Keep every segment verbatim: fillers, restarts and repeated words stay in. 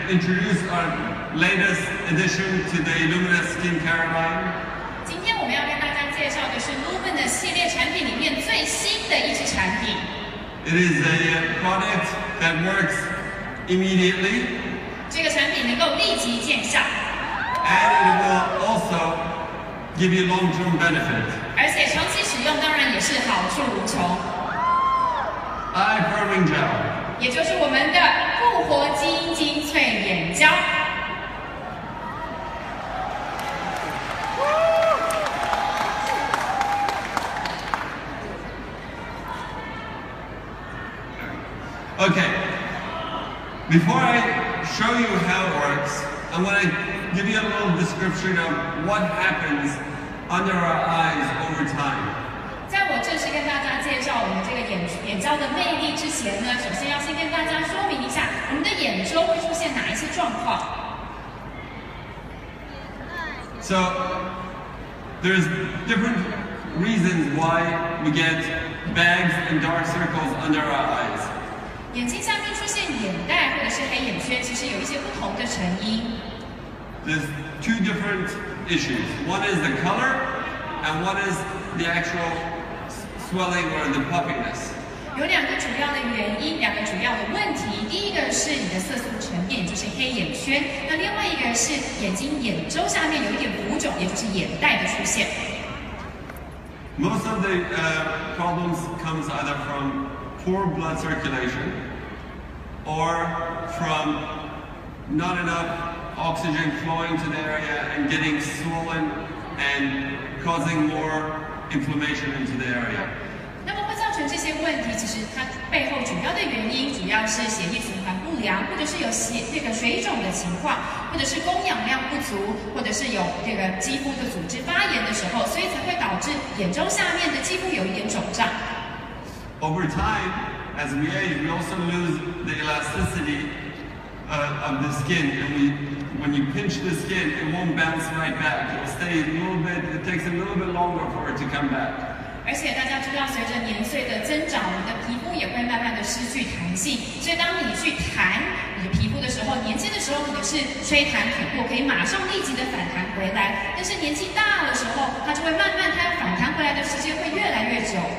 introduce our latest addition to the Illumina skincare line. 今天我们要跟大家介绍的是 Lumina 系列产品里面最新的一支产品。 It is a product that works immediately. 这个产品能够立即见效。 And it will also give you long-term benefit. 而且长期使用当然也是好处无穷。 Eye firming gel. 也就是我们的复活肌精粹眼胶。 Okay, before I show you how it works, I'm going to give you a little description of what happens under our eyes over time. 在我正式跟大家介绍我们这个眼眼胶的魅力之前呢，首先要先跟大家说明一下，我们的眼周会出现哪一些状况。 So, there's different reasons why we get bags and dark circles under our eyes. 眼睛下面出现眼袋或者是黑眼圈，其实有一些不同的成因。 There's two different issues. One is the color, and one is the actual swelling or the puffiness. 有两个主要的原因，两个主要的问题。第一个是你的色素沉淀，也就是黑眼圈；那另外一个是眼睛眼周下面有一点浮肿，也就是眼袋的出现。 Most of the uh, problems comes either from poor blood circulation or from not enough oxygen flowing to the area and getting swollen and causing more inflammation into the area. 那么会造成这些问题，其实它背后主要的原因主要是血液循环不良，或者是有血这个水肿的情况，或者是供氧量不足，或者是有这个肌肤的组织发炎的时候，所以才会导致眼周下面的肌肤有一点肿胀。 Over time, as we age, we also lose the elasticity uh, of the skin, and we, when you pinch the skin, it won't bounce right back. It will stay a little bit. It takes a little bit longer for it to come back. 而且大家知道，随着年岁的增长，我们的皮肤也会慢慢的失去弹性。所以当你去弹你的皮肤的时候，年轻的时候可能是吹弹可破，可以马上立即的反弹回来。但是年纪大的时候，它就会慢慢，它要反弹回来的时间会越来越久。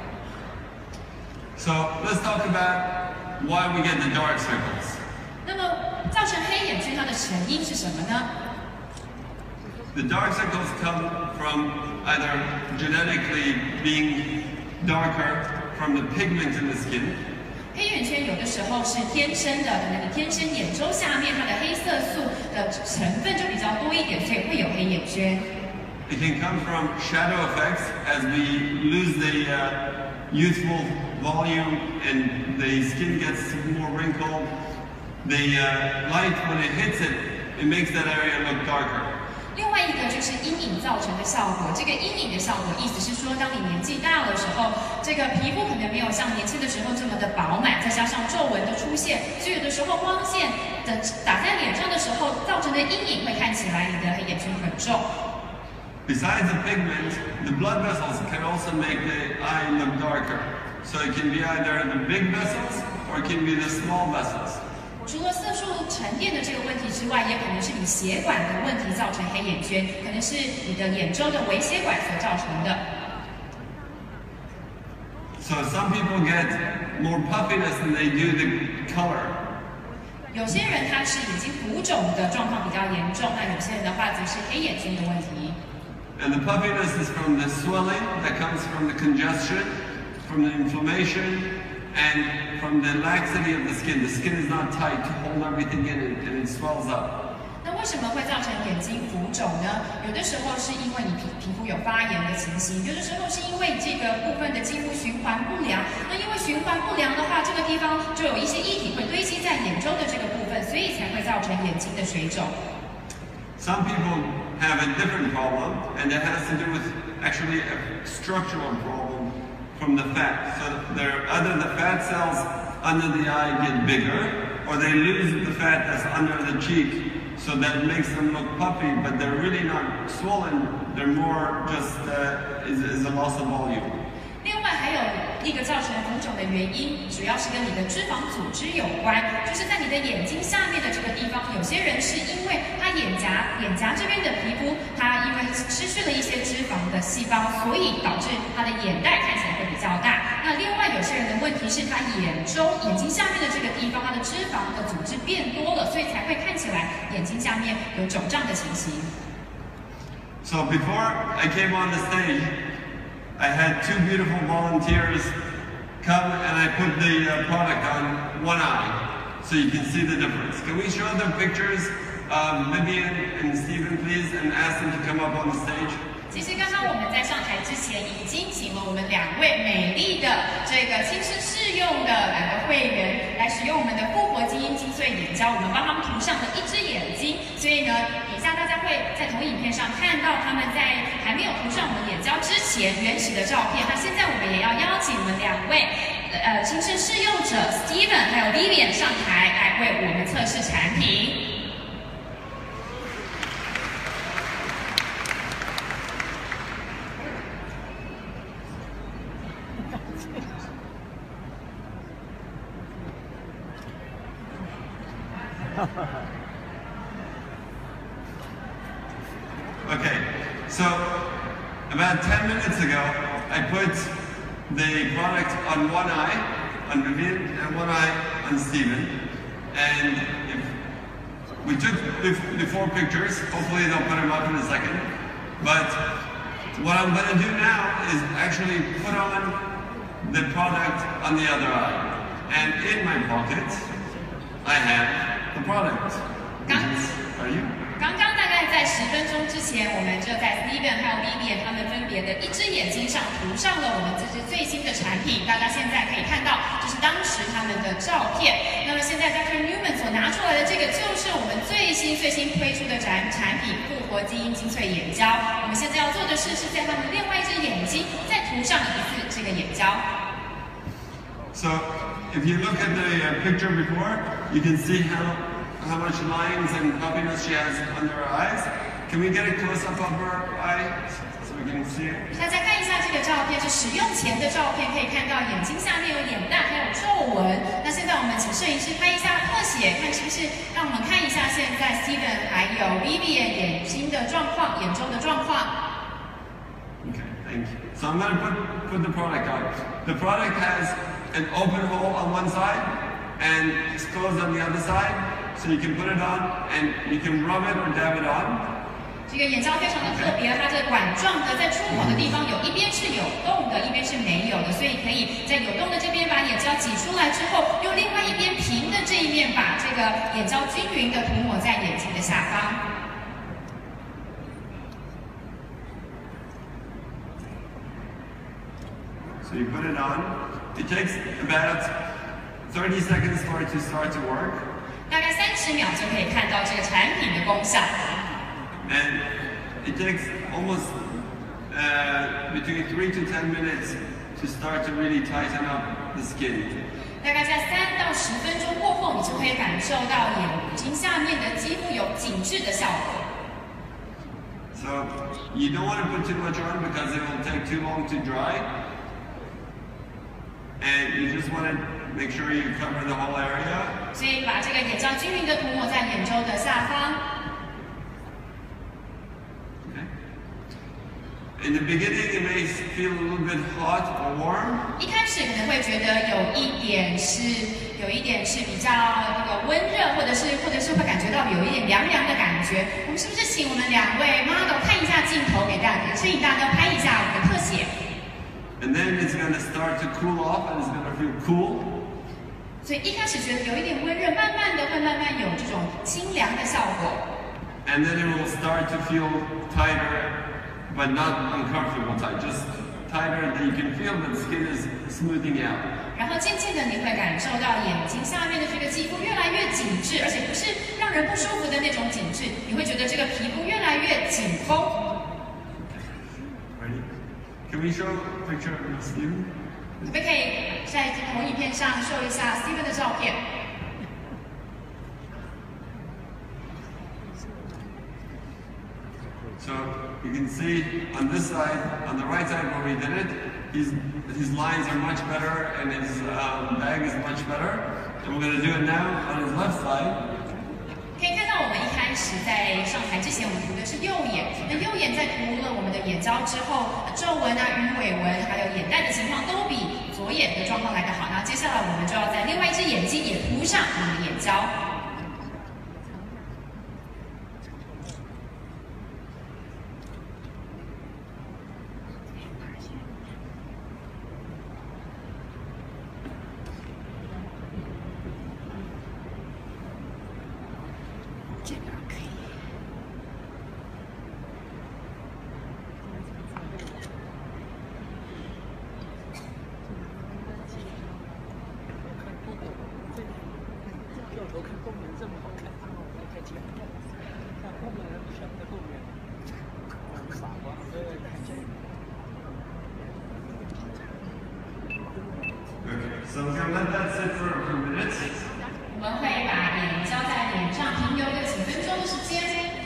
So let's talk about why we get the dark circles. 那么造成黑眼圈它的成因是什么呢？ The dark circles come from either genetically being darker from the pigment in the skin. 黑眼圈有的时候是天生的，可能你天生眼周下面它的黑色素的成分就比较多一点，所以会有黑眼圈。 It can come from shadow effects as we lose the uh, youthful volume and the skin gets more wrinkled. The uh, light, when it hits it, it makes that area look darker. 另外一个就是阴影造成的效果。这个阴影的效果，意思是说，当你年纪大的时候，这个皮肤可能没有像年轻的时候这么的饱满，再加上皱纹的出现，所以有的时候光线的打在脸上的时候，造成的阴影会看起来你的黑眼圈很重。 Besides the pigment, the blood vessels can also make the eye look darker. So it can be either the big vessels or it can be the small vessels. 除了色素沉淀的这个问题之外，也可能是你血管的问题造成黑眼圈，可能是你的眼周的微血管所造成的。 So some people get more puffiness than they do the color. 有些人他是眼睛浮肿的状况比较严重，那有些人的话则是黑眼圈的问题。 And the puffiness is from the swelling that comes from the congestion, from the inflammation, and from the laxity of the skin. The skin is not tight to hold everything in and, and it swells up. 那为什么会造成眼睛浮肿呢？有的时候是因为你皮皮肤有发炎的情形，有的时候是因为这个部分的肌肤循环不良。那因为循环不良的话，这个地方就有一些液体会堆积在眼周的这个部分，所以才会造成眼睛的水肿。 Some people have a different problem, and that has to do with actually a structural problem from the fat. So they're, either the fat cells under the eye get bigger, or they lose the fat that's under the cheek, so that makes them look puffy, but they're really not swollen. They're more just uh, is, is a loss of volume. 另外还有一个造成浮肿的原因，主要是跟你的脂肪组织有关，就是在你的眼睛下面的这个地方，有些人是因为他眼颊脸颊这边的皮肤，他因为失去了一些脂肪的细胞，所以导致他的眼袋看起来会比较大。那另外有些人的问题是他眼周眼睛下面的这个地方，他的脂肪的组织变多了，所以才会看起来眼睛下面有肿胀的情形。 So before I came on the stage, I had two beautiful volunteers come and I put the uh, product on one eye so you can see the difference. Can we show them pictures of Vivian and Stephen, please, and ask them to come up on the stage? 其实刚刚我们在上台之前，已经请了我们两位美丽的这个亲身试用的两个会员来使用我们的复活基因精粹眼胶，我们帮他们涂上了一只眼睛。所以呢，以下大家会在投影片上看到他们在还没有涂上我们眼胶之前原始的照片。那现在我们也要邀请我们两位呃亲身试用者 Steven 还有 Vivian 上台来为我们测试产品。 Okay, so about ten minutes ago, I put the product on one eye, on Vivian, and one eye on Stephen. And if we took the four pictures, hopefully they'll put them up in a second. But what I'm going to do now is actually put on the product on the other eye. And in my pocket, I have the product. Are you? 刚刚大概在十分钟之前，我们就在 Steven 还有 Vivian 他们分别的一只眼睛上涂上了我们这支最新的产品。大家现在可以看到，这是当时他们的照片。那么现在 Doctor Newman 所拿出来的这个，就是我们最新最新推出的产产品复活基因精粹眼胶。我们现在要做的事，是在他们另外一只眼睛再涂上一次这个眼胶。 So if you look at the uh, picture before, you can see how how much lines and puffiness she has under her eyes. Can we get a close-up of her eye so we can see it? 大家看一下这个照片，是使用前的照片，可以看到眼睛下面有眼袋，还有皱纹。那现在我们请摄影师拍一下特写，看是不是让我们看一下现在 Steven 还有 Vivian 眼睛的状况，眼周的状况。 Okay, thank you. So I'm going to put put the product on. The product has an open hole on one side and it's closed on the other side. So you can put it on and you can rub it or dab it on. 这个眼胶非常的特别，它这管状的在出口的地方有一边是有洞的，一边是没有的，所以可以在有洞的这边把眼胶挤出来之后，用另外一边平的这一面把这个眼胶均匀的涂抹在眼睛的下方。 So you put it on. It takes about thirty seconds for it to start to work. 大概三十秒就可以看到这个产品的功效。 And it takes almost uh, between three to ten minutes to start to really tighten up the skin. 大概在三到十分钟过后，你就可以感受到眼睛下面的肌肤有紧致的效果。 So you don't want to put too much on because it will take too long to dry. And you just want to make sure you cover the whole area. 所以把这个眼胶均匀的涂抹在眼周的下方。 In the beginning, it may feel a little bit hot or warm. 一开始可能会觉得有一点是有一点是比较那个温热，或者是或者是会感觉到有一点凉凉的感觉。我们是不是请我们两位 model 看一下镜头，给大家摄影大哥拍一下我们的特写？ And then it's going to start to cool off, and it's going to feel cool. 所以一开始觉得有一点温热，慢慢的会慢慢有这种清凉的效果。 And then it will start to feel tighter. But not uncomfortable tight, just tighter that you can feel that the skin is smoothing out. 然后渐渐的你会感受到眼睛下面的这个肌肤越来越紧致，而且不是让人不舒服的那种紧致，你会觉得这个皮肤越来越紧绷。 Ready? Can we show a picture of Steven? 可不可以在投影片上秀一下 Steven 的照片？ So you can see on this side, on the right side where we did it, his, his lines are much better and his um, bag is much better. And we're going to do it now on his left side. 可以看到，我们一开始在上台之前，我们涂的是右眼。那右眼在涂了我们的眼胶之后，皱纹啊、鱼尾纹，还有眼袋的情况都比左眼的状况来得好。那接下来我们就要在另外一只眼睛也涂上我们的眼胶。 我看后面这么好看，我开起来，看后面全在后面，傻瓜，对，看起来。 Okay, so we're gonna let that sit for a few minutes. 我们会把眼胶在脸上停留个几分钟的时间。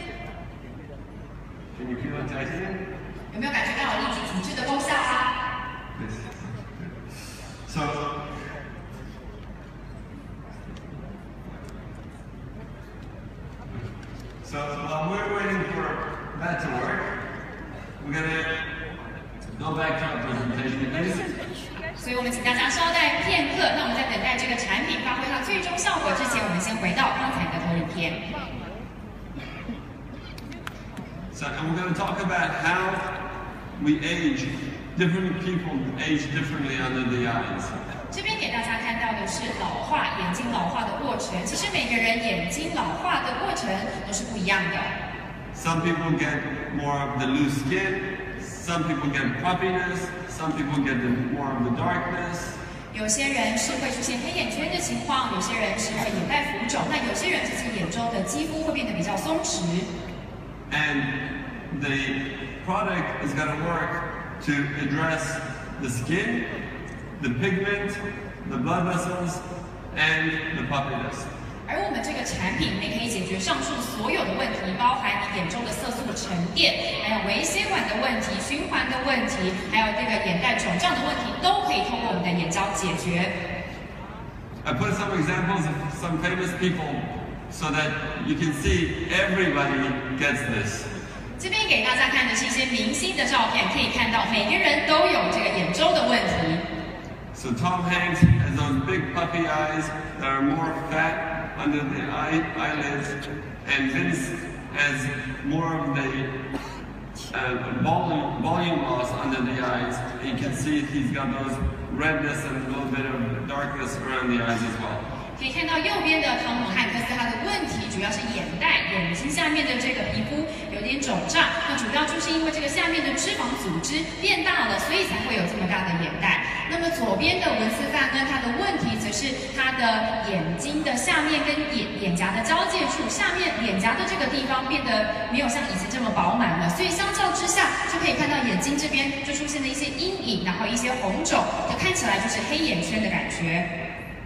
Can you feel it tightening? 有没有感觉到立体紧致的功效啊？ Yes. So. So while we're waiting for that to work, we're gonna go back to our presentation, please. 所以我们请大家稍待片刻。那我们在等待这个产品发挥它最终效果之前，我们先回到刚才的投影片。 So, and we're going to talk about how we age. Different people age differently under the eyes. 这边给大家看到的是老化，眼睛老化的过程。其实每个人眼睛老化的过程都是不一样的。 Some people get more of the loose skin. Some people get puffiness. Some people get the, more of the darkness. 有些人是会出现黑眼圈的情况，有些人是会眼袋浮肿，那有些人其实眼周的肌肤会变得比较松弛。 And the product is going to work to address the skin, the pigment, the blood vessels, and the puffiness. 而我们这个产品呢，可以解决上述所有的问题，包含你眼中的色素沉淀，还有微血管的问题、循环的问题，还有这个眼袋肿胀的问题，都可以通过我们的眼胶解决。 I put some examples of some famous people so that you can see everybody gets this. 这边给大家看的是一些明星的照片，可以看到每个人都有这个眼周的问题。 So Tom Hanks has those big puffy eyes that are more fat under the eye, eyelids, and Vince has more of the uh, volume, volume loss under the eyes. You can see he's got those redness and a little bit of darkness around the eyes as well. 可以看到右边的汤姆汉克斯，他的问题主要是眼袋、眼睛下面的这个皮肤有点肿胀，那主要就是因为这个下面的脂肪组织变大了，所以才会有这么大的眼袋。那么左边的文斯范呢，他的问题则是他的眼睛的下面跟眼眼颊的交界处，下面脸颊的这个地方变得没有像以前这么饱满了，所以相较之下，就可以看到眼睛这边就出现了一些阴影，然后一些红肿，就看起来就是黑眼圈的感觉。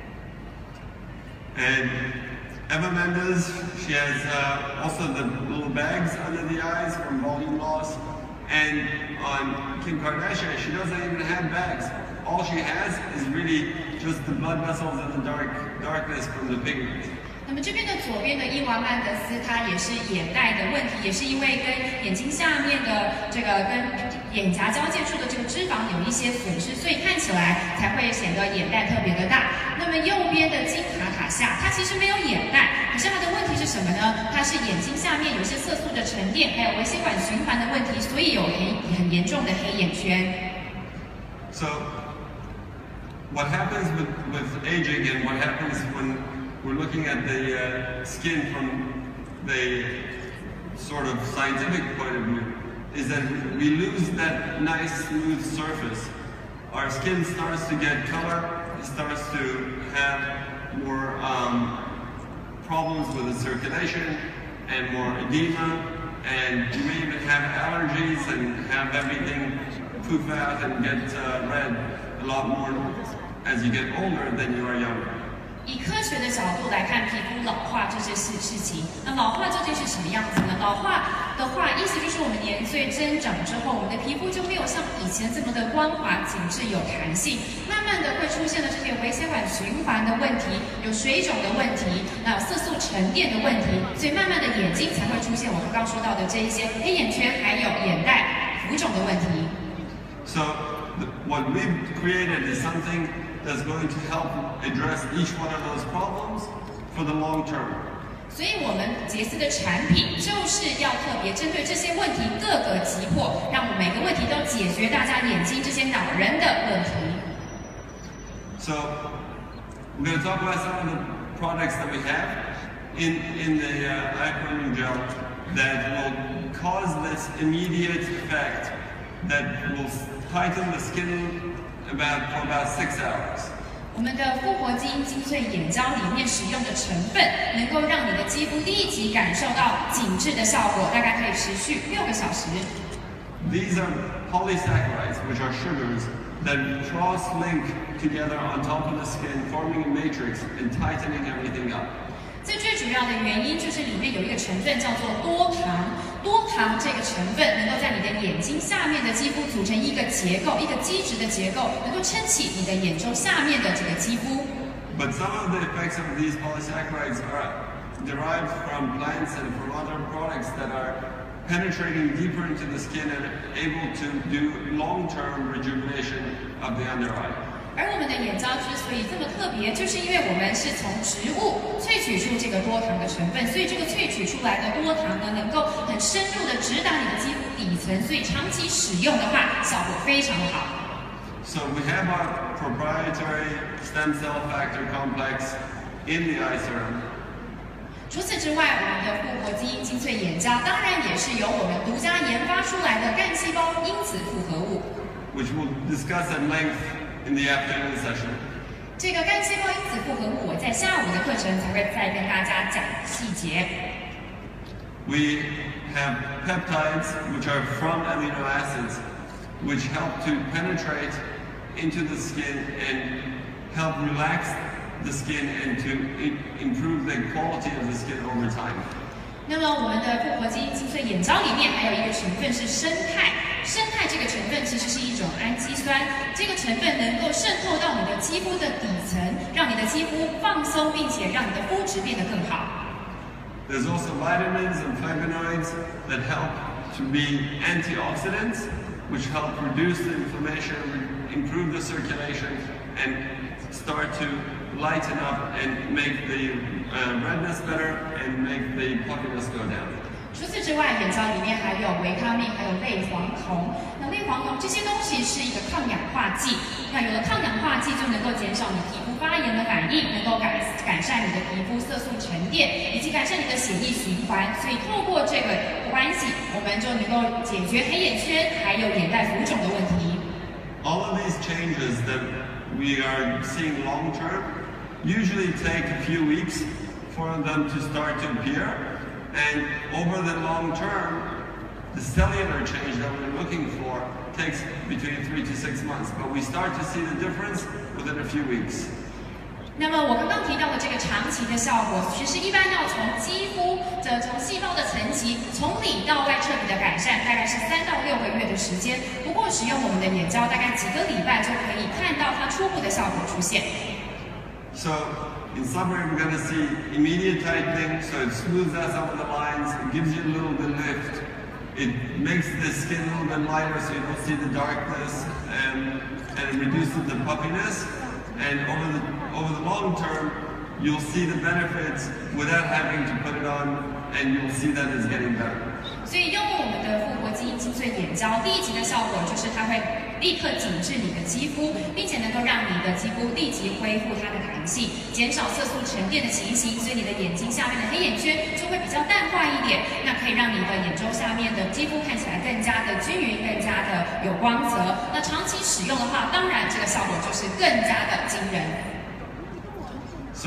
And Eva Mendes, she has uh, also the little bags under the eyes from volume loss. And on Kim Kardashian, she doesn't even have bags. All she has is really just the blood vessels and the dark darkness from the pigment. 那么这边的左边的伊娃曼德斯，她也是眼袋的问题，也是因为跟眼睛下面的这个跟眼颊交界处的这个脂肪有一些损失，所以看起来才会显得眼袋特别的大。那么右边的金卡塔夏，她其实没有眼袋，可是她的问题是什么呢？她是眼睛下面有一些色素的沉淀，还有微血管循环的问题，所以有很很严重的黑眼圈。 So, what happens with, with aging and what happens when we're looking at the uh, skin from the sort of scientific point of view is that we lose that nice smooth surface. Our skin starts to get color, it starts to have more um, problems with the circulation and more edema, and you may even have allergies and have everything poof out and get uh, red a lot more as you get older than you are younger. 以科学的角度来看皮肤老化这件事事情，那老化究竟是什么样子呢？老化的话，意思就是我们年岁增长之后，我们的皮肤就没有像以前这么的光滑、紧致、有弹性，慢慢的会出现了这些微血管循环的问题，有水肿的问题，那有色素沉淀的问题，所以慢慢的眼睛才会出现我刚刚说到的这一些黑眼圈，还有眼袋浮肿的问题。 So what we've created is something that's going to help address each one of those problems for the long term. 所以我们杰斯的产品就是要特别针对这些问题各个击破，让我们每个问题都解决大家眼睛这些恼人的问题。 So we're going to talk about some of the products that we have in, in the uh, eye priming gel that will cause this immediate effect that will tighten the skin about for about six hours. 我们的复活基因精粹眼胶里面使用的成分，能够让你的肌肤立即感受到紧致的效果，大概可以持续六个小时。 These are polysaccharides, which are sugars that cross-link together on top of the skin, forming a matrix and tightening everything up. 这最主要的原因就是里面有一个成分叫做多糖，多糖这个成分能够在你的眼睛下面的肌肤组成一个结构，一个基质的结构，能够撑起你的眼周下面的这个肌肤。 But some of the effects of these polysaccharides are derived from plants and from other products that are penetrating deeper into the skin and able to do long-term rejuvenation of the under eye. 而我们的眼胶之所以这么特别，就是因为我们是从植物萃取出这个多糖的成分，所以这个萃取出来的多糖呢，能够很深入的直达你的肌肤底层，所以长期使用的话，效果非常的好。 So we have our proprietary stem cell factor complex in the eye serum. 除此之外，我们的复活基因精粹眼胶当然也是由我们独家研发出来的干细胞因子复合物， which we'll discuss at length in the afternoon session. 这个干细胞因子复合物，我在下午的课程才会再跟大家讲细节。 We have peptides, which are from amino acids, which help to penetrate into the skin and help relax the skin and to improve the quality of the skin over time. 那么我们的复活基因精粹眼胶里面还有一个成分是生态，生态这个成分其实是一种氨基酸，这个成分能够渗透到你的肌肤的底层，让你的肌肤放松，并且让你的肤质变得更好。 There's also vitamins and flavonoids that help to be antioxidants, which help reduce the inflammation, improve the circulation, and start to lighten up and make the uh, redness better and make the puffiness go down. 除此之外，眼胶里面还有维他命，还有类黄酮。那类黄酮这些东西是一个抗氧化剂，那有了抗氧化剂，就能够减少你皮肤发炎的反应，能够改改善你的皮肤色素沉淀，以及改善你的血液循环。所以透过这个关系，我们就能够解决黑眼圈还有眼袋浮肿的问题。 All of these changes that we are seeing long term usually take a few weeks for them to start to appear. And over the long term, the cellular change that we're looking for takes between three to six months. But we start to see the difference within a few weeks. 那么我刚刚提到的这个长期的效果，其实一般要从肌肤的从细胞的层级从里到外彻底的改善，大概是三到六个月的时间。不过使用我们的眼胶，大概几个礼拜就可以看到它初步的效果出现。 So in summary, we're going to see immediate tightening, so it smooths out some of the lines, it gives you a little bit lift, it makes the skin a little bit lighter so you don't see the darkness, and, and it reduces the puffiness. And over the over the long term, you'll see the benefits without having to put it on, and you'll see that it's getting better. 所以用我们的复活基因精粹眼胶，第一级的效果就是它会立刻紧致你的肌肤，并且能够让你的肌肤立即恢复它的弹性，减少色素沉淀的情形，所以你的眼睛下面的黑眼圈就会比较淡化一点，那可以让你的眼周下面的肌肤看起来更加的均匀，更加的有光泽。那长期使用的话，当然这个效果就是更加的惊人。 So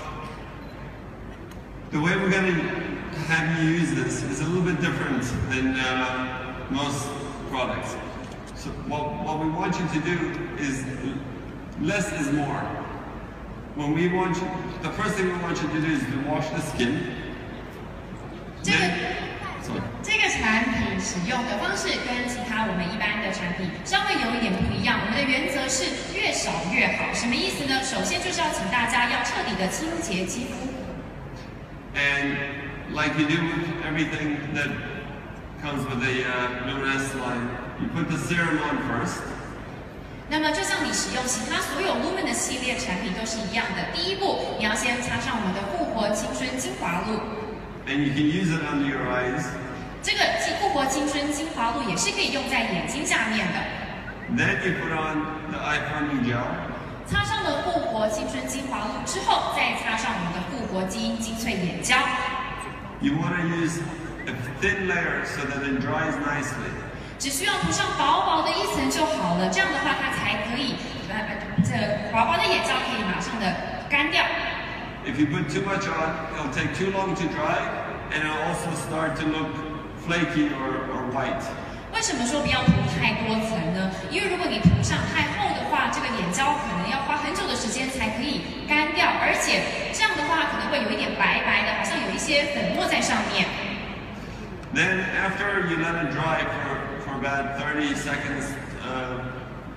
the way we're going to have you use this is a little bit different than uh, most products. So what, what we want you to do is less is more. when we want you, the first thing we want you to do is to wash the skin. 这个 Sorry. 这个产品使用的方式跟其他我们一般的产品稍微有一点不一样。我们的原则是越少越好，什么意思呢？首先就是要请大家要彻底的清洁肌肤。 And like you do with everything that comes with the uh, Luminous line, you put the serum on first. 那么就像你使用其他所有 Luminous 系列产品都是一样的，第一步你要先擦上我们的复活青春精华露。 And you can use it under your eyes. 这个复活青春精华露也是可以用在眼睛下面的。 Then you put on the eye firming gel. 擦上了复活青春精华露之后，再擦上我们的复活基因精粹眼胶。 You want to use a thin layer so that it dries nicely. 只需要涂上薄薄的一层就好了，这样的话它才可以，呃，这薄薄的眼胶可以马上的干掉。 If you put too much on, it'll take too long to dry, and it'll also start to look flaky or, or white. 为什么说不要涂太多层呢？因为如果你涂上太厚的话，这个眼胶可能要花很久的时间才可以干掉，而且这样的话可能会有一点白白的，好像有一些粉末在上面。 Then after you let it dry for, for about thirty seconds uh,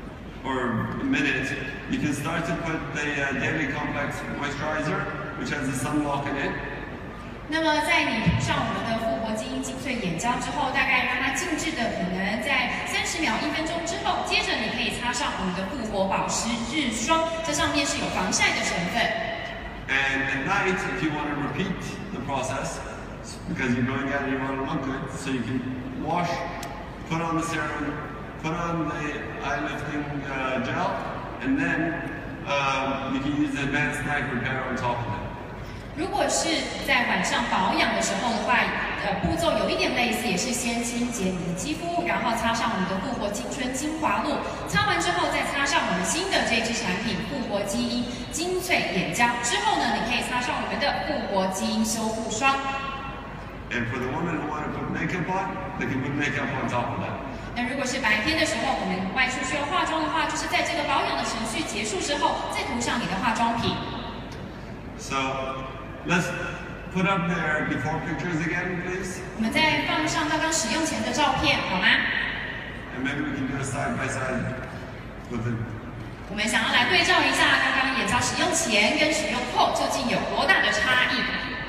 or a minute, you can start to put the uh, Daily Complex Moisturizer, which has a sunblock in it. 那么在你涂上我们的复活基因精粹眼胶之后，大概让它静置的可能在三十秒、一分钟之后，接着你可以擦上我们的复活保湿日霜，这上面是有防晒的成分。 And at night, if you want to repeat the process, because you're going out and you want to look good, so you can wash, put on the serum, put on the eye lifting uh, gel, and then uh, you can use the advanced night repair on top of it. 如果是在晚上保养的时候的话，呃，步骤有一点类似，也是先清洁你的肌肤，然后擦上我们的复活青春精华露，擦完之后再擦上我们新的这支产品复活基因精粹眼胶，之后呢，你可以擦上我们的复活基因修复霜。 And for the women who want to put makeup on, they can put makeup on top of that. 那如果是白天的时候，我们外出需要化妆的话，就是在这个保养的程序结束之后，再涂上你的化妆品。 So let's put up their before pictures again, please. 我们再放上刚刚使用前的照片，好吗？ And maybe we can do a side by side with it. 我们想要来对照一下刚刚眼胶使用前跟使用后究竟有多大的差异。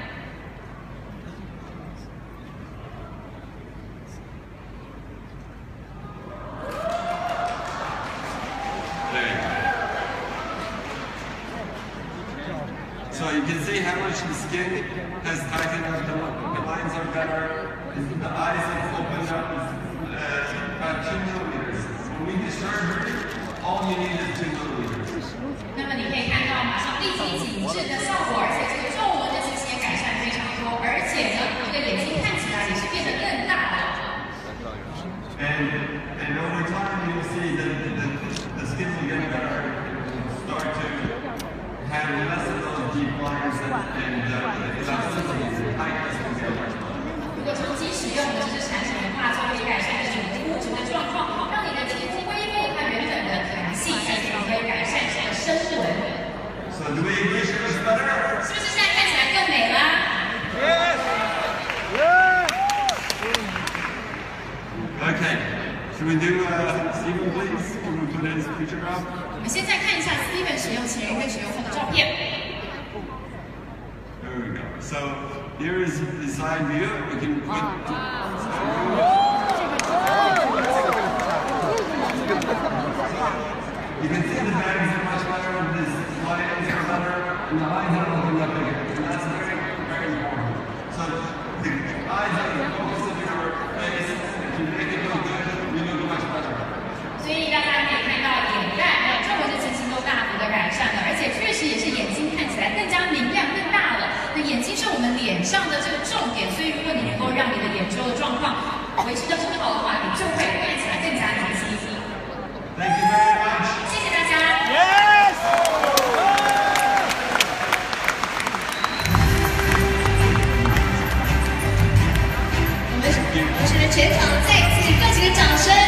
So you can see how much the skin has tightened up, the, the lines are better, the eyes have opened up uh, about two millimeters. When we discharge it, all you need is two millimeters. 那么你可以看到马上立即紧致的效果，而且这个皱纹的这些改善非常多，而且呢，这个眼睛看起来也是变得更大了。 And, and over time you'll see that the, the skin will get better, start to have less of those deep lines and, and uh, elasticity and tightness will get much better. 如果长期使用的这支产品的话，就可以改善你的肤质的状况，让你的肌肤恢复它原本的弹性，而且可以改善你的深纹。 So do we agree she looks better? 是不是现在看起来更美啦？ Yes! Yes! Okay. Should we do uh, Stephen, please? Can we put his picture up? 我们现在看一下 Steven 使用前跟使用后的照片。 There we go. So here is the side view. We can put you can see the bags are much better, the lines are better, and the eyes are looking up bigger. And that's very, very important. So the eyes are the focus of your face. If you make it look good, you look much better. 所以大家可以看到眼袋还有皱纹的情形都大幅的改善了，而且确实也是眼睛看起来更加明亮、更大了。那眼睛是我们脸上的这个重点，所以如果你能够让你的眼周的状况维持得很好的话，你就会看起来更加年轻。 Thank you very much. 谢谢大家。 Yes! 我们同时全场再次热情的掌声。